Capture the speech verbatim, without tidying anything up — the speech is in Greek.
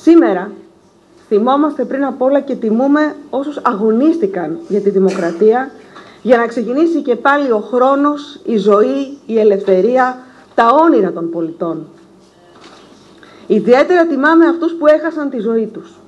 Σήμερα θυμόμαστε πριν απ' όλα και τιμούμε όσους αγωνίστηκαν για τη δημοκρατία, για να ξεκινήσει και πάλι ο χρόνος, η ζωή, η ελευθερία, τα όνειρα των πολιτών. Ιδιαίτερα τιμάμε αυτούς που έχασαν τη ζωή τους.